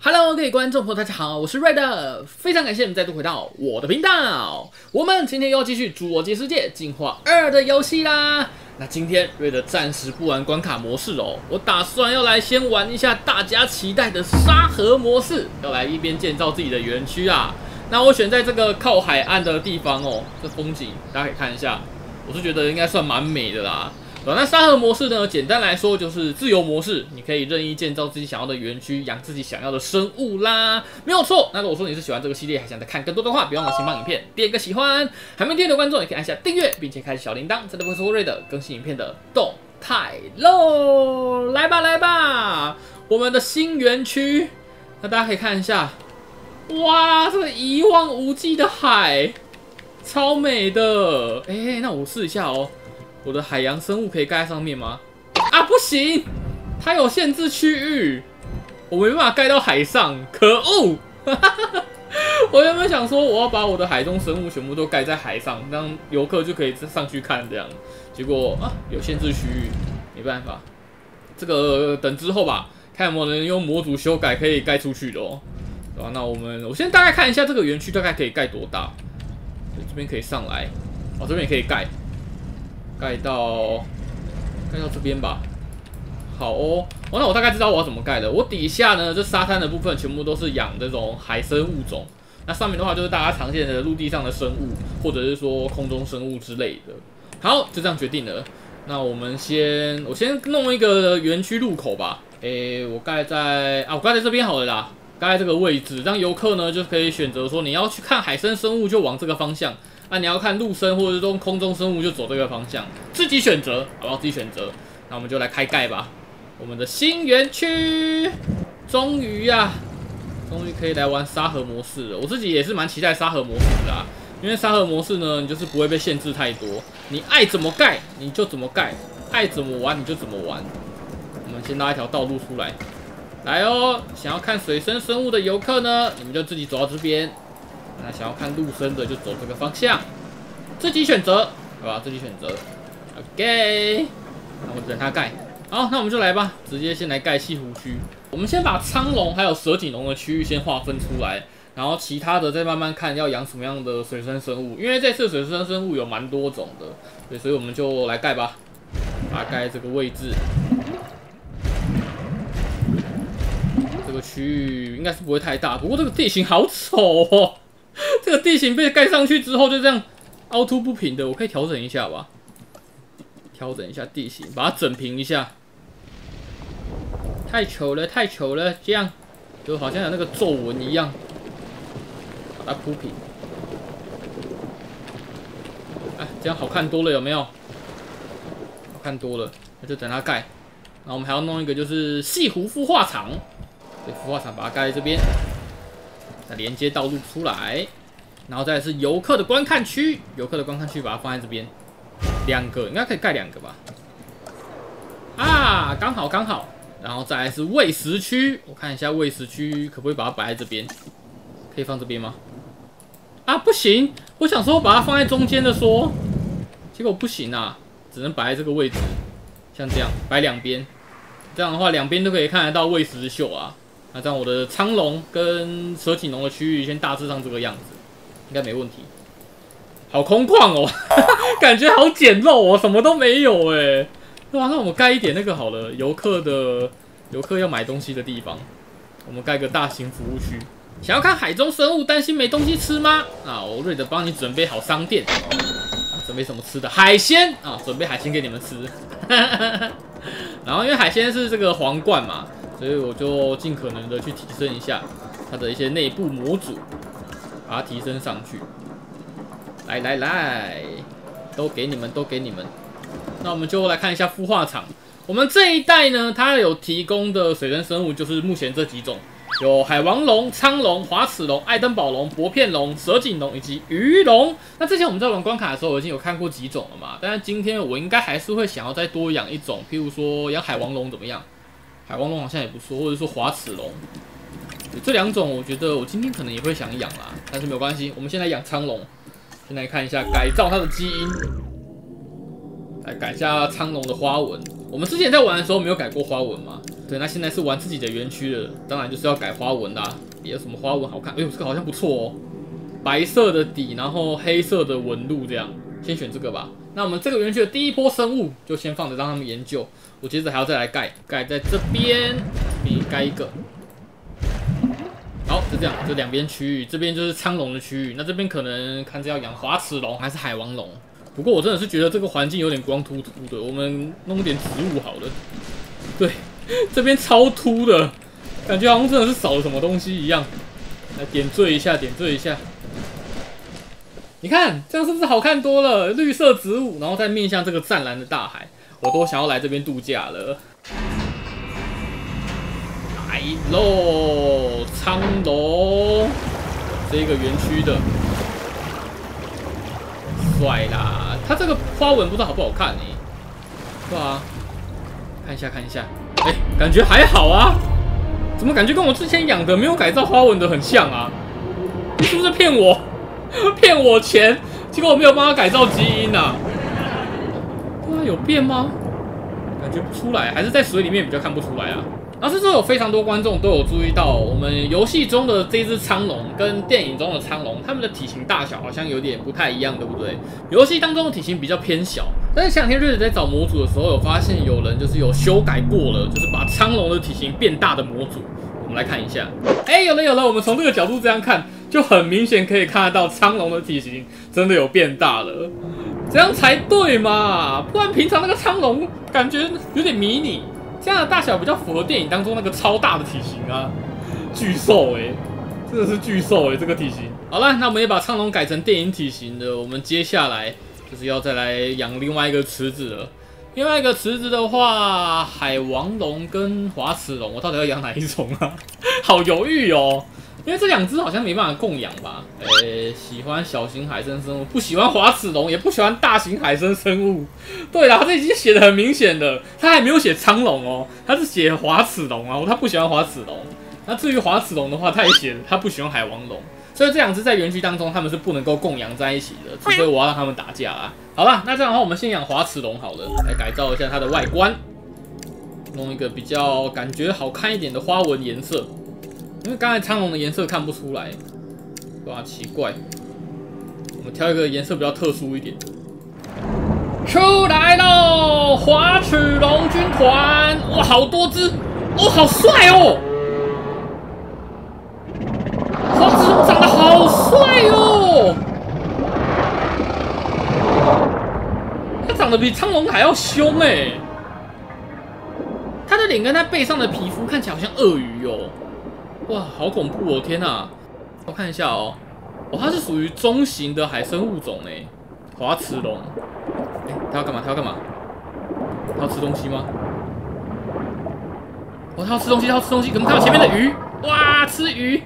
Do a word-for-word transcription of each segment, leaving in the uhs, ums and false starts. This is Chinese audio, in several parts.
Hello， 各位观众朋友，大家好，我是 Red， 非常感谢你们再度回到我的频道。我们今天又要继续《侏罗纪世界进化二》的游戏啦。那今天 Red 暂时不玩关卡模式哦，我打算要来先玩一下大家期待的沙盒模式，要来一边建造自己的园区啊。那我选在这个靠海岸的地方哦，这风景大家可以看一下，我是觉得应该算蛮美的啦。那沙盒模式呢，简单来说就是自由模式，你可以任意建造自己想要的园区，养自己想要的生物啦，没有错。那如果说你是喜欢这个系列，还想再看更多的话，别忘了先帮影片点个喜欢，还没订阅的观众也可以按下订阅，并且开启小铃铛，才不会错过 Red 更新影片的动态喽。来吧来吧，我们的新园区，那大家可以看一下，哇，这个一望无际的海，超美的。哎、欸，那我试一下哦。我的海洋生物可以盖在上面吗？啊，不行，它有限制区域，我没办法盖到海上，可恶！我原本想说我要把我的海中生物全部都盖在海上，让游客就可以上去看这样。结果啊，有限制区域，没办法，这个等之后吧，看有没有人用模组修改可以盖出去的哦。对吧？那我们我先大概看一下这个园区大概可以盖多大。这边可以上来，哦，这边也可以盖。盖到盖到这边吧，好哦。哦，那我大概知道我要怎么盖了。我底下呢，这沙滩的部分全部都是养这种海生物种，那上面的话就是大家常见的陆地上的生物，或者是说空中生物之类的。好，就这样决定了。那我们先，我先弄一个园区入口吧。诶，我盖在啊，我盖在这边好了啦，盖在这个位置，让游客呢就可以选择说你要去看海生生物就往这个方向。那、啊、你要看陆生或者是空中生物，就走这个方向，自己选择，好不好？自己选择。那我们就来开盖吧。我们的新园区，终于呀、啊，终于可以来玩沙盒模式了。我自己也是蛮期待沙盒模式的啊，因为沙盒模式呢，你就是不会被限制太多，你爱怎么盖你就怎么盖，爱怎么玩你就怎么玩。我们先拉一条道路出来，来哦！想要看水生生物的游客呢，你们就自己走到这边。那想要看陆生的就走这个方向，自己选择，好吧，自己选择。OK， 那我等它盖。好，那我们就来吧，直接先来盖西湖区。我们先把苍龙还有蛇颈龙的区域先划分出来，然后其他的再慢慢看要养什么样的水生生物。因为这次水生生物有蛮多种的，对，所以我们就来盖吧，把它盖在这个位置。这个区域应该是不会太大，不过这个地形好丑哦。这个地形被盖上去之后，就这样凹凸不平的，我可以调整一下吧？调整一下地形，把它整平一下。太丑了，太丑了，这样就好像有那个皱纹一样，把它铺平。哎，这样好看多了，有没有？好看多了，那就等它盖。然后我们还要弄一个，就是西湖孵化场，对，孵化场把它盖在这边。那连接道路出来，然后再来是游客的观看区，游客的观看区把它放在这边，两个应该可以盖两个吧？啊，刚好刚好。然后再来是喂食区，我看一下喂食区可不可以把它摆在这边？可以放这边吗？啊，不行！我想说把它放在中间的说，结果不行啊，只能摆在这个位置，像这样摆两边，这样的话两边都可以看得到喂食秀啊。那这样我的苍龙跟蛇颈龙的区域先大致上这个样子，应该没问题。好空旷哦，感觉好简陋哦，什么都没有哎。对吧？那我们盖一点那个好了，游客的游客要买东西的地方，我们盖个大型服务区。想要看海中生物，担心没东西吃吗？啊，我瑞德帮你准备好商店，啊、准备什么吃的？海鲜啊，准备海鲜给你们吃。然后因为海鲜是这个皇冠嘛。所以我就尽可能的去提升一下它的一些内部模组，把它提升上去。来来来，都给你们，都给你们。那我们就来看一下孵化场。我们这一代呢，它有提供的水生生物就是目前这几种，有海王龙、苍龙、滑齿龙、爱登堡龙、薄片龙、蛇颈龙以及鱼龙。那之前我们在玩关卡的时候，我已经有看过几种了嘛，但是今天我应该还是会想要再多养一种，譬如说养海王龙怎么样？海王龙好像也不错，或者说滑齿龙，这两种我觉得我今天可能也会想养啦，但是没有关系，我们先来养苍龙，先来看一下改造它的基因，来改一下苍龙的花纹。我们之前在玩的时候没有改过花纹嘛， 对，那现在是玩自己的园区了，当然就是要改花纹啦。也有什么花纹好看？哎呦，这个好像不错哦，白色的底，然后黑色的纹路，这样，先选这个吧。那我们这个园区的第一波生物就先放着让他们研究，我接着还要再来盖，盖在这边，你盖一个。好，就这样，就两边区域，这边就是苍龙的区域，那这边可能看着要养华齿龙还是海王龙。不过我真的是觉得这个环境有点光秃秃的，我们弄点植物好了。对，这边超秃的，感觉好像真的是少了什么东西一样。来点缀一下，点缀一下。你看这样是不是好看多了？绿色植物，然后再面向这个湛蓝的大海，我都想要来这边度假了。来喽，苍龙，这个园区的，帅啦！它这个花纹不知道好不好看呢、欸？对啊，看一下看一下，哎、欸，感觉还好啊。怎么感觉跟我之前养的没有改造花纹的很像啊？你是不是骗我？骗我钱？结果我没有帮他改造基因啊？对啊，有变吗？感觉不出来，还是在水里面比较看不出来啊。然后这时候有非常多观众都有注意到，我们游戏中的这只苍龙跟电影中的苍龙，它们的体型大小好像有点不太一样，对不对？游戏当中的体型比较偏小，但是前两天瑞瑞在找模组的时候，有发现有人就是有修改过了，就是把苍龙的体型变大的模组。我们来看一下，哎、欸，有了有了，我们从这个角度这样看，就很明显可以看得到苍龙的体型真的有变大了，这样才对嘛，不然平常那个苍龙感觉有点迷你。这样的大小比较符合电影当中那个超大的体型啊，巨兽哎、欸，真的是巨兽哎、欸，这个体型。好了，那我们也把苍龙改成电影体型的，我们接下来就是要再来养另外一个池子了。另外一个池子的话，海王龙跟华齿龙，我到底要养哪一种啊？好犹豫哦，因为这两只好像没办法供养吧？诶、欸，喜欢小型海生生物，不喜欢华齿龙，也不喜欢大型海生生物。对啦，这已经写得很明显了，他还没有写苍龙哦，他是写华齿龙哦，他不喜欢华齿龙。那至于华齿龙的话，他也写了他不喜欢海王龙。所以这两只在园区当中，他们是不能够供养在一起的，除非我要让他们打架啦。好啦，那这样的话，我们先养华齿龙好了，来改造一下它的外观，弄一个比较感觉好看一点的花纹颜色。因为刚才苍龙的颜色看不出来，哇，奇怪。我们挑一个颜色比较特殊一点。出来喽，华齿龙军团！哇，好多只，哦，好帅哦！华齿龙长得好帅哦，它长得比苍龙还要凶哎！它的脸跟它背上的皮肤看起来好像鳄鱼哦，哇，好恐怖哦！天哪，我看一下哦，哦，它是属于中型的海生物种哎，华齿龙。哎，它要干嘛？它要干嘛？它要吃东西吗？哦，它要吃东西，它要吃东西。可能看到前面的鱼，哇，吃鱼。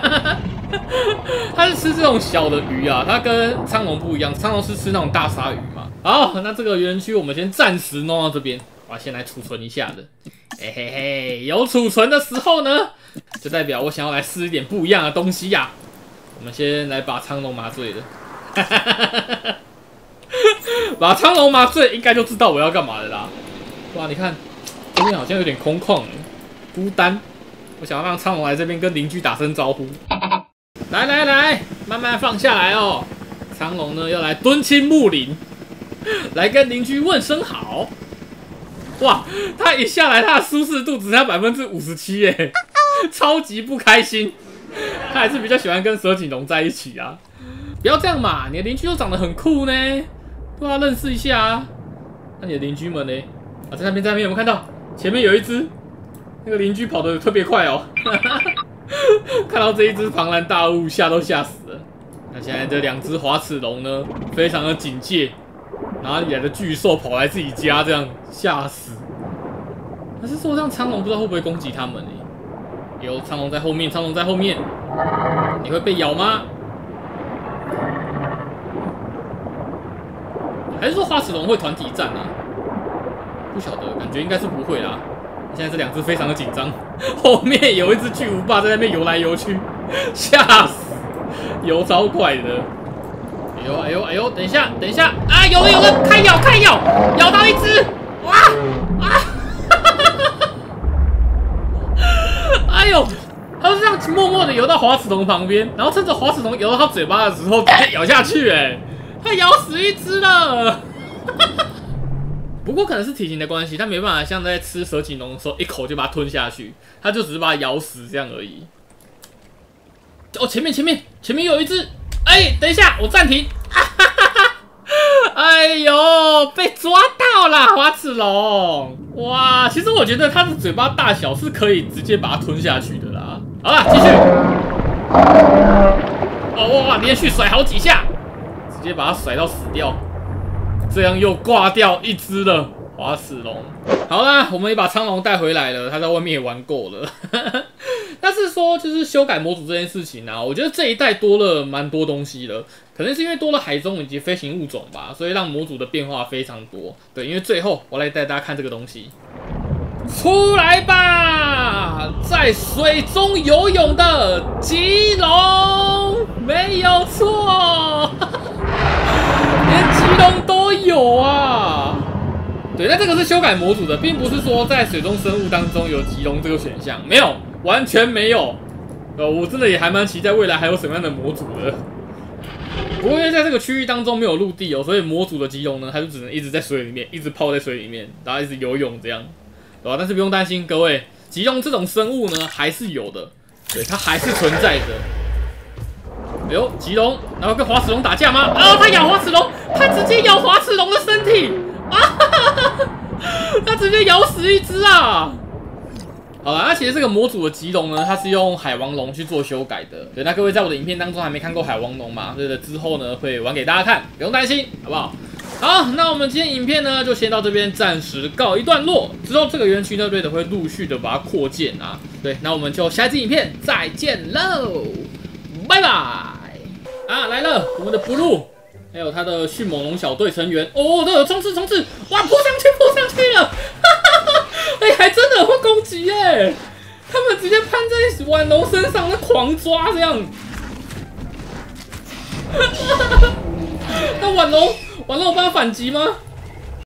它是吃这种小的鱼啊，它跟苍龙不一样，苍龙是吃那种大鲨鱼嘛。好，那这个园区我们先暂时弄到这边，我要先来储存一下的。嘿嘿嘿，有储存的时候呢，就代表我想要来试一点不一样的东西呀、啊。我们先来把苍龙麻醉了，把苍龙麻醉，应该就知道我要干嘛的啦。哇，你看这边好像有点空旷，孤单。我想要让苍龙来这边跟邻居打声招呼。来来来，慢慢放下来哦。苍龙呢要来敦亲睦邻，来跟邻居问声好。哇，他一下来，他的舒适度只剩百分之五十七耶，超级不开心。他还是比较喜欢跟蛇颈龙在一起啊。不要这样嘛，你的邻居都长得很酷呢，都要认识一下啊。那你的邻居们呢？啊，在那边，在那边有没有看到？前面有一只。那个邻居跑得特别快哦，看到这一只庞然大物，吓都吓死了。那现在这两只华齿龙呢，非常的警戒，哪里来的巨兽跑来自己家，这样吓死。但是说这样苍龙不知道会不会攻击他们呢？有苍龙在后面，苍龙在后面，你会被咬吗？还是说华齿龙会团体战啊？不晓得，感觉应该是不会啦。现在这两只非常的紧张，后面有一只巨无霸在那边游来游去，吓死，游超快的。哎呦哎呦哎呦，等一下等一下啊！有了有了，开咬开咬，咬到一只，哇啊！ 哎呦，他就这样默默的游到滑齿龙旁边，然后趁着滑齿龙游到他嘴巴的时候，直接咬下去，哎，他咬死一只了。不过可能是体型的关系，他没办法像在吃蛇颈龙的时候一口就把它吞下去，他就只是把它咬死这样而已。哦，前面前面前面有一只，哎，等一下，我暂停。哎呦，被抓到了滑齿龙！哇，其实我觉得它的嘴巴大小是可以直接把它吞下去的啦。好了，继续。哦哇，连续甩好几下，直接把它甩到死掉。这样又挂掉一只了滑齿龙。好啦，我们也把苍龙带回来了，他在外面也玩够了。但是说就是修改模组这件事情啊，我觉得这一代多了蛮多东西了，可能是因为多了海中以及飞行物种吧，所以让模组的变化非常多。对，因为最后我来带大家看这个东西，出来吧，在水中游泳的棘龙，没有错，连棘龙都有啊。对，那这个是修改模组的，并不是说在水中生物当中有棘龙这个选项，没有。完全没有，呃，我真的也还蛮期待未来还有什么样的模组的。不过因为在这个区域当中没有陆地哦，所以模组的棘龙呢，它就只能一直在水里面，一直泡在水里面，然后一直游泳这样，对吧？但是不用担心，各位，棘龙这种生物呢还是有的，对，它还是存在的。哎呦，棘龙，然后跟滑齿龙打架吗？啊，它咬滑齿龙，它直接咬滑齿龙的身体啊！它直接咬死一只啊！好了，那其实这个模组的棘龙呢，它是用海王龙去做修改的。对，那各位在我的影片当中还没看过海王龙嘛？对的，之后呢会玩给大家看，不用担心，好不好？好，那我们今天影片呢就先到这边，暂时告一段落。之后这个园区呢，对的会陆续的把它扩建啊。对，那我们就下一支影片再见喽，拜拜！啊，来了，我们的 Blue， 还有他的迅猛龙小队成员。哦，都有冲刺冲刺，哇，扑上去扑上去了！哎、欸，还真的会攻击耶！他们直接攀在腕龙身上，那狂抓这样。那腕龙，腕龙有办法反击吗？